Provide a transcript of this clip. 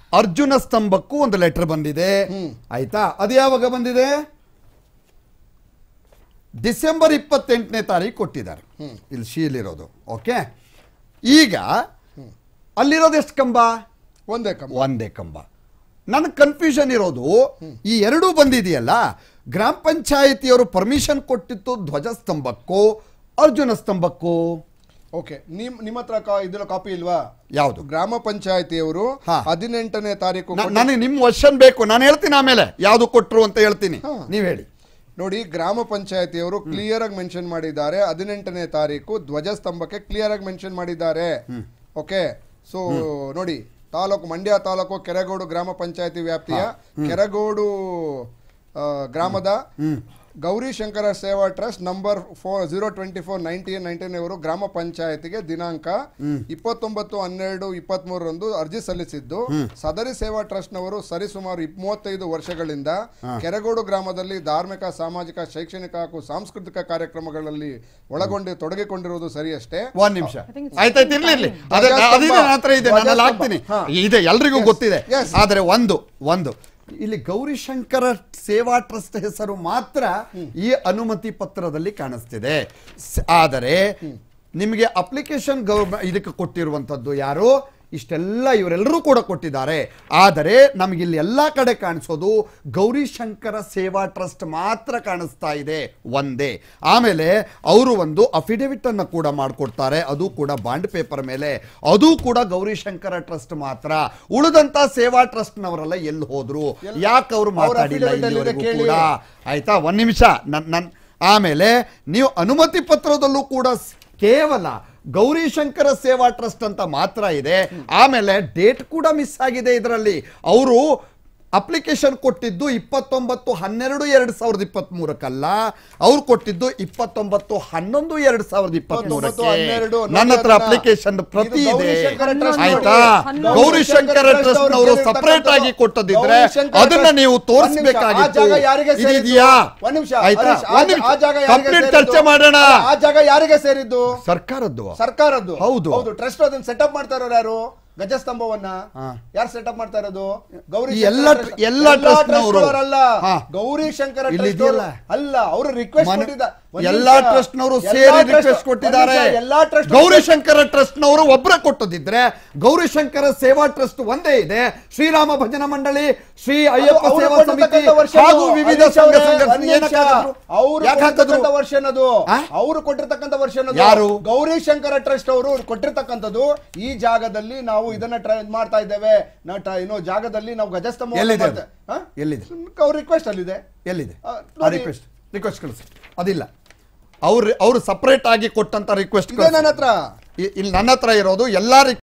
ಅರ್ಜುನ ಸ್ತಂಭಕ್ಕೂ ಒಂದು ಲೆಟರ್ ಬಂದಿದೆ ಆಯ್ತಾ. ಅದು ಯಾವಾಗ ಬಂದಿದೆ? ಡಿಸೆಂಬರ್ 28ನೇ ತಾರೀಕು ಕೊಟ್ಟಿದ್ದಾರೆ. ಇಲ್ಲಿ ಶೀಲಿರೋದು. ಓಕೆ, ಈಗ ಅಲ್ಲಿರೋದು ಎಷ್ಟು ಕಂಬ? ಒಂದೇ ಕಂಬ. ನನಗೆ ಕನ್ಫ್ಯೂಷನ್ ಇರೋದು ಈ ಎರಡೂ ಬಂದಿದೆಯಲ್ಲ, ಗ್ರಾಮ ಪಂಚಾಯಿತಿಯವರು ಪರ್ಮಿಷನ್ ಕೊಟ್ಟಿತ್ತು ಧ್ವಜಸ್ತಂಭಕ್ಕೂ ಅರ್ಜುನ ಸ್ತಂಭಕ್ಕೂ. ಓಕೆ, ನಿಮ್ಮ ಹತ್ರ ಇದರ ಕಾಪಿ ಇಲ್ವಾ? ಯಾವುದು? ಗ್ರಾಮ ಪಂಚಾಯಿತಿಯವರು 18ನೇ ತಾರೀಕು. ನನಗೆ ನಿಮ್ಮ ವರ್ಷನ್ ಬೇಕು, ನಾನು ಹೇಳ್ತೀನಿ ಆಮೇಲೆ ಯಾವುದು ಕೊಟ್ಟರು ಅಂತ ಹೇಳ್ತೀನಿ, ನೀವು ಹೇಳಿ. ನೋಡಿ, ಗ್ರಾಮ ಪಂಚಾಯಿತಿಯವರು ಕ್ಲಿಯರ್ ಆಗಿ ಮೆನ್ಷನ್ ಮಾಡಿದ್ದಾರೆ. 18ನೇ ತಾರೀಕು ಧ್ವಜಸ್ತಂಭಕ್ಕೆ ಕ್ಲಿಯರ್ ಆಗಿ ಮೆನ್ಷನ್ ಮಾಡಿದ್ದಾರೆ. ಓಕೆ, ಸೊ ನೋಡಿ, ಮಂಡ್ಯ ತಾಲೂಕು ಕೆರಗೋಡು ಗ್ರಾಮ ಪಂಚಾಯಿತಿ ವ್ಯಾಪ್ತಿಯ ಕೆರಗೋಡು ಗ್ರಾಮದ ಗೌರಿಶಂಕರ ಸೇವಾ ಟ್ರಸ್ಟ್ ನಂಬರ್ 024/1919 ಅವರು ಗ್ರಾಮ ಪಂಚಾಯತಿಗೆ ದಿನಾಂಕ 29/12/23 ಅರ್ಜಿ ಸಲ್ಲಿಸಿದ್ದು, ಸದರಿ ಸೇವಾ ಟ್ರಸ್ಟ್ ನವರು ಸರಿಸುಮಾರು 35 ವರ್ಷಗಳಿಂದ ಕೆರಗೋಡು ಗ್ರಾಮದಲ್ಲಿ ಧಾರ್ಮಿಕ, ಸಾಮಾಜಿಕ, ಶೈಕ್ಷಣಿಕ ಹಾಗೂ ಸಾಂಸ್ಕೃತಿಕ ಕಾರ್ಯಕ್ರಮಗಳಲ್ಲಿ ತೊಡಗಿಕೊಂಡಿರುವುದು ಸರಿಯಷ್ಟೇ. ಒಂದ್ ನಿಮಿಷ ಆಯ್ತಾಯ್ತು, ಇರ್ಲಿ ಇದೆ, ಎಲ್ರಿಗೂ ಗೊತ್ತಿದೆ. ಆದ್ರೆ ಒಂದು ಇಲ್ಲಿ ಗೌರಿಶಂಕರ ಸೇವಾ ಟ್ರಸ್ಟ್ ಹೆಸರು ಮಾತ್ರ ಈ ಅನುಮತಿ ಪತ್ರದಲ್ಲಿ ಕಾಣಿಸ್ತಿದೆ. ಆದರೆ ನಿಮಗೆ ಅಪ್ಲಿಕೇಶನ್ ಇದಕ್ಕೆ ಕೊಟ್ಟಿರುವಂತದ್ದು ಯಾರು? ಇಷ್ಟೆಲ್ಲ ಇವರೆಲ್ಲರೂ ಕೂಡ ಕೊಟ್ಟಿದ್ದಾರೆ. ಆದರೆ ನಮಗಿಲ್ಲಿ ಎಲ್ಲ ಕಡೆ ಕಾಣಿಸೋದು ಗೌರಿಶಂಕರ ಸೇವಾ ಟ್ರಸ್ಟ್ ಮಾತ್ರ ಕಾಣಿಸ್ತಾ ಇದೆ ಒಂದೇ. ಆಮೇಲೆ ಅವರು ಒಂದು ಅಫಿಡವಿಟ್ ಅನ್ನು ಕೂಡ ಮಾಡಿಕೊಡ್ತಾರೆ, ಅದು ಕೂಡ ಬಾಂಡ್ ಪೇಪರ್ ಮೇಲೆ, ಅದು ಕೂಡ ಗೌರಿಶಂಕರ ಟ್ರಸ್ಟ್ ಮಾತ್ರ. ಉಳಿದಂತ ಸೇವಾ ಟ್ರಸ್ಟ್ ನವರೆಲ್ಲ ಎಲ್ಲಿ ಹೋದ್ರು, ಯಾಕೆ ಅವರು ಮಾತಾಡಿಲ್ಲ ಇಲ್ಲಿವರೆಗೂ ಕೂಡ? ಆಯ್ತಾ, ಒಂದ್ ನಿಮಿಷ. ಆಮೇಲೆ ನೀವು ಅನುಮತಿ ಪತ್ರದಲ್ಲೂ ಕೂಡ ಕೇವಲ ಗೌರಿಶಂಕರ ಸೇವಾ ಟ್ರಸ್ಟ್ ಅಂತ ಮಾತ್ರ ಇದೆ. ಆಮೇಲೆ ಡೇಟ್ ಕೂಡ ಮಿಸ್ ಆಗಿದೆ ಇದರಲ್ಲಿ. ಅವರು ಅಪ್ಲಿಕೇಶನ್ ಕೊಟ್ಟಿದ್ದು 29/12/2023 ಅವ್ರು ಕೊಟ್ಟಿದ್ದು 29/11/2023. ನನ್ನ ಹತ್ರ ಅಪ್ಲಿಕೇಶನ್ ಪ್ರತಿ ಇದೆ. ಆಯ್ತಾ, ಗೌರಿಶಂಕರ ಟ್ರಸ್ಟ್ ನವರು ಸಪರೇಟ್ ಆಗಿ ಕೊಟ್ಟದಿದ್ರೆ ಅದನ್ನ ನೀವು ತೋರಿಸಬೇಕಾಗಿತ್ತು. ಇದೆಯಾ? ಆಯ್ತಾ, ಕಂಪ್ಲೀಟ್ ಚರ್ಚೆ ಮಾಡೋಣ. ಆ ಜಾಗ ಯಾರಿಗೆ ಸೇರಿದ್ದು? ಸರ್ಕಾರದ್ದು. ಹೌದು. ಟ್ರಸ್ಟ್ ಅದನ್ನ ಸೆಟಪ್ ಮಾಡ್ತಾ ಇರೋರು ಯಾರು? ಗಜಸ್ತಂಭವನ್ನ ಯಾರು ಸೆಟಪ್ ಮಾಡ್ತಾ ಇರೋದು? ಎಲ್ಲ ಟ್ರಸ್ಟ್ ಅಲ್ಲ, ಗೌರಿಶಂಕರ ಅಲ್ಲ. ಅವರು ರಿಕ್ವೆಸ್ಟ್ ಕೊಟ್ಟಿದ್ದಾರೆ. ಎಲ್ಲಾ ಟ್ರಸ್ಟ್ ನವರು ಸೇರಿ ರಿಕ್ವೆಸ್ಟ್ ಕೊಟ್ಟಿದ್ದಾರೆ. ಗೌರಿಶಂಕರ ಟ್ರಸ್ಟ್ ನವರು ಒಬ್ಬರೇ ಕೊಟ್ಟದಿದ್ರೆ ಗೌರಿಶಂಕರ ಸೇವಾ ಟ್ರಸ್ಟ್ ಒಂದೇ ಇದೆ. ಶ್ರೀರಾಮ ಭಜನಾ ಮಂಡಳಿ, ಶ್ರೀ ಅಯ್ಯಪ್ಪ ಸೇವಾ ಸಮಿತಿ ಹಾಗೂ ವಿವಿಧ ಸಂಘ ಅವರು ಕೊಟ್ಟಿರ್ತಕ್ಕಂಥ ವರ್ಷನ್ ಯಾರು? ಗೌರಿಶಂಕರ ಟ್ರಸ್ಟ್ ಅವರು ಕೊಟ್ಟಿರ್ತಕ್ಕಂಥದ್ದು. ಈ ಜಾಗದಲ್ಲಿ ನಾವು ಇದನ್ನ ಮಾಡ್ತಾ ಇದ್ದೇವೆ, ಜಾಗದಲ್ಲಿ ನಾವು ಗಜಸ್ತಂಭ ಎಲ್ಲಿದೆ? ಅವ್ರ ರಿಕ್ವೆಸ್ಟ್ ಅಲ್ಲಿದೆ. ಎಲ್ಲಿದೆ ರಿಕ್ವೆಸ್ಟ್ ಕಳಿಸಿ? ಅದಿಲ್ಲ. ಅವರು ಸಪರೇಟ್ ಆಗಿ ಕೊಟ್ಟಂತ ರಿಕ್ವೆಸ್ಟ್ ನನ್ನ ಹತ್ರ ಇಲ್ಲಿ ನನ್ನ ಹತ್ರ ಇರೋದು ಎಲ್ಲಾ